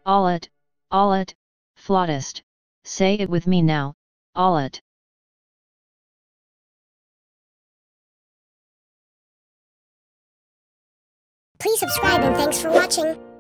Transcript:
aulete, aulete, flautist. Say it with me now, aulete. Please subscribe and thanks for watching.